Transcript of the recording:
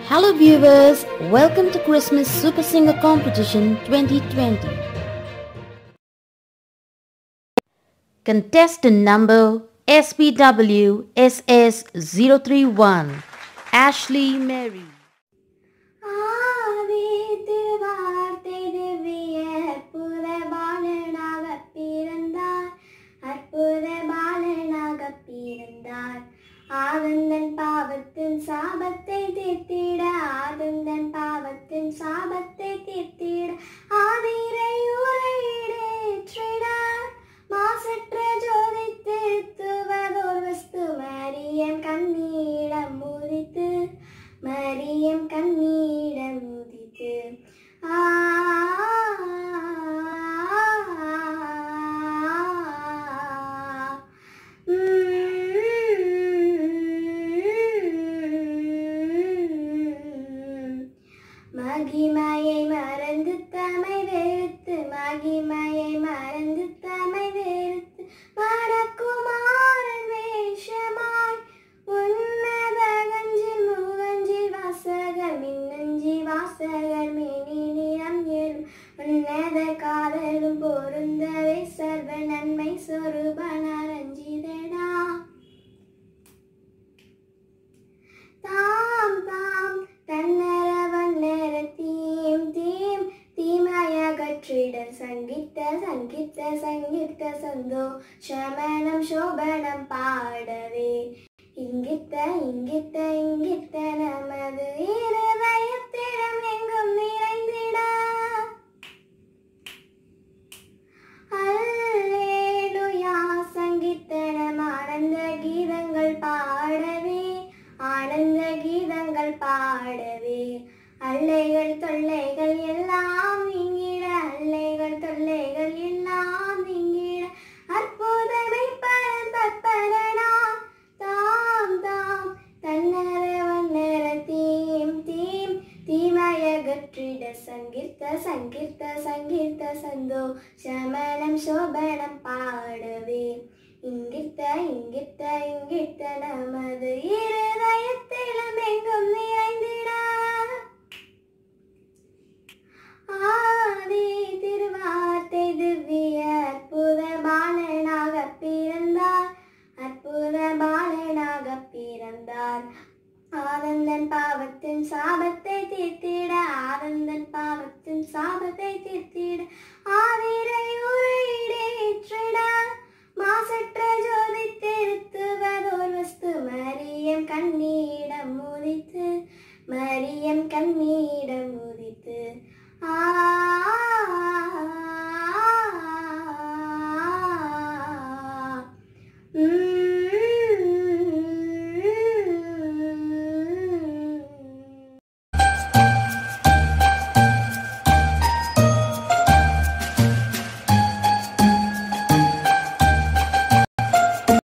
Hello viewers, welcome to Christmas Super Singer Competition 2020. Contestant number SPW SS 031, Ashlee Mary. ஆதந்தன் பாவத்தின் சாபத்தை தீர்த்திட ஆதந்தன் பாவத்தின் சாபத்தை தீர்த்திட ஆதிரை உரையிடேற்றிட மாசற்ற ஜோதி திருத்துவதோர் வஸ்து மரியம் கண்ணீடம் முதித்து மரியம் கண்ணீடம் முதித்து மகிமையை மறந்து தமை வெறுத்து மகிமையை மறந்து தமை வெறுத்து மடக்குமாறன் வேஷமாய் உன்னத கஞ்சில் முகஞ்சில் வாசகர் மின்னஞ்சி வாசகர் மேனி நிறம் எழும் உன்னத காதலும் பொருந்தவே சர்வ நன்மை சொருபனரஞ்சிதடா தாம் தாம் தன்னர வண்ணர தீம் தீம் தீமயகற்றிடர் சங்கித்த சங்கித்த சங்கித்த சந்தோ சமணம் சோபனம் பாடவே இங்கித்த இங்கித்த இங்கித்த நமது இருதயத்திடம் எங்கும் நிறைந்திட அல்லேலூயா சங்கித்தனம் ஆனந்த கீதங்கள் பாடவே ஆனந்த கீதங்கள் பாடவே அல்லைகள் தொல்லைகள் எல்லாம் நீங்கிட அல்லைகள் தொல்லைகள் எல்லாம் நீங்கிட அற்புதமை பரந்தற்பரணா தாம் தாம் தன்னர வண்ணர தீம் தீம் தீமயகற்றிட சங்கீர்த்த சங்கீர்த்த சங்கீர்த்த சந்தோ சமணம் சோபனம் பாடவே இங்கித்த இங்கித்த இங்கித்த நமது இருதயத்திலும் எங்கும் நிறைந்திட ஆதி திருவார்த்தை திவ்ய அற்புத பாலனாக பிறந்தார் அற்புத பாலனாக பிறந்தார் ஆனந்தன் பாவத்தின் சாபத்தை தீர்த்திட ஆனந்தன் பாவத்தின் சாபத்தை தீர்த்திட ஆதிரை உரையிடேற்றிட மாசற்ற ஜோதி திருத்துவதோர் வஸ்து மரியம் கண்ணீடம் முதித்து மரியம் கண்ணீடம்